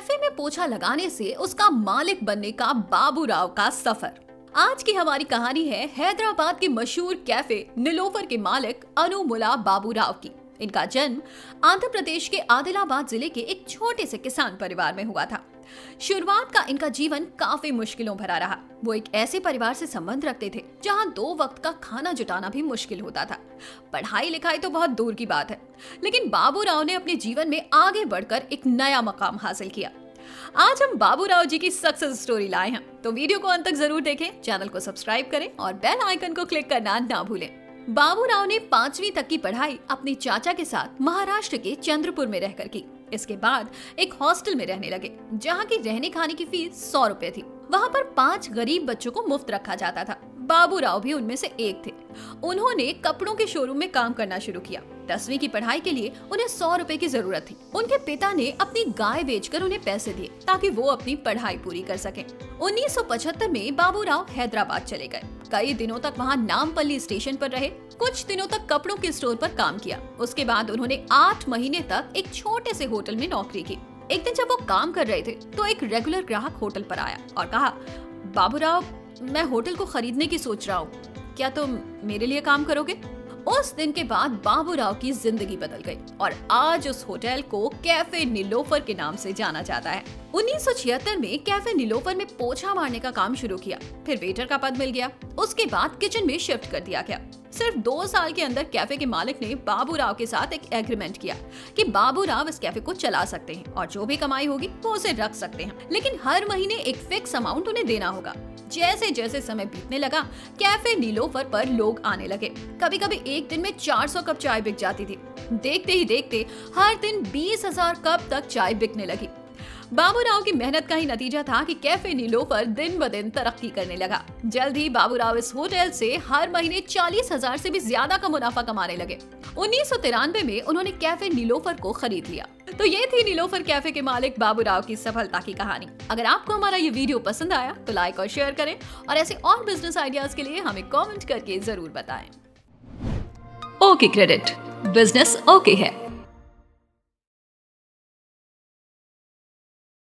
Cafe में पोछा लगाने से उसका मालिक बनने का बाबूराव का सफर। आज की हमारी कहानी है हैदराबाद के मशहूर कैफे नीलोफर के मालिक अनुमुला बाबूराव की। इनका जन्म आंध्र प्रदेश के आदिलाबाद जिले के एक छोटे से किसान परिवार में हुआ था। शुरुआत का इनका जीवन काफी मुश्किलों भरा रहा। वो एक ऐसे परिवार से संबंध रखते थे जहां 2 वक्त का खाना जुटाना भी मुश्किल होता था। पढ़ाई लिखाई तो बहुत दूर की बात है, लेकिन बाबूराव ने अपने जीवन में आगे बढ़कर एक नया मकाम हासिल किया। आज हम बाबूराव जी की सक्सेस स्टोरी लाए हैं, तो वीडियो को अंत तक जरूर देखें, चैनल को सब्सक्राइब करें और बेल आइकन को क्लिक करना ना भूलें। बाबूराव ने 5वीं तक की पढ़ाई अपने चाचा के साथ महाराष्ट्र के चंद्रपुर में रहकर की। इसके बाद एक हॉस्टल में रहने लगे, जहाँ की रहने खाने की फीस 100 रुपए थी। वहाँ पर 5 गरीब बच्चों को मुफ्त रखा जाता था। बाबूराव भी उनमें से एक थे। उन्होंने कपड़ों के शोरूम में काम करना शुरू किया। 10वीं की पढ़ाई के लिए उन्हें 100 रुपए की जरूरत थी। उनके पिता ने अपनी गाय बेचकर उन्हें पैसे दिए ताकि वो अपनी पढ़ाई पूरी कर सकें। 1975 में बाबूराव हैदराबाद चले गए। कई दिनों तक वहाँ नामपल्ली स्टेशन पर रहे। कुछ दिनों तक कपड़ों के स्टोर पर काम किया। उसके बाद उन्होंने 8 महीने तक एक छोटे से होटल में नौकरी की। एक दिन जब वो काम कर रहे थे तो एक रेगुलर ग्राहक होटल पर आया और कहा, बाबूराव, मैं होटल को खरीदने की सोच रहा हूँ, क्या तुम मेरे लिए काम करोगे? उस दिन के बाद बाबूराव की जिंदगी बदल गई और आज उस होटल को कैफे नीलोफर के नाम से जाना जाता है। 1976 में कैफे नीलोफर में पोछा मारने का काम शुरू किया। फिर वेटर का पद मिल गया। उसके बाद किचन में शिफ्ट कर दिया गया। सिर्फ 2 साल के अंदर कैफे के मालिक ने बाबूराव के साथ एक एग्रीमेंट किया कि बाबूराव इस कैफे को चला सकते हैं और जो भी कमाई होगी वो उसे रख सकते हैं, लेकिन हर महीने एक फिक्स अमाउंट उन्हें देना होगा। जैसे जैसे समय बीतने लगा, कैफे नीलोफर पर लोग आने लगे। कभी कभी एक दिन में 400 कप चाय बिक जाती थी। देखते ही देखते हर दिन 20,000 कप तक चाय बिकने लगी। बाबूराव की मेहनत का ही नतीजा था कि कैफे नीलोफर दिन ब दिन तरक्की करने लगा। जल्द ही बाबूराव इस होटल से हर महीने 40,000 से भी ज्यादा का मुनाफा कमाने लगे। 1993 में उन्होंने कैफे नीलोफर को खरीद लिया। तो ये थी नीलोफर कैफे के मालिक बाबूराव की सफलता की कहानी। अगर आपको हमारा ये वीडियो पसंद आया तो लाइक और शेयर करें और ऐसे और बिजनेस आइडियाज के लिए हमें कमेंट करके जरूर बताएं। ओके क्रेडिट, बिजनेस ओके है।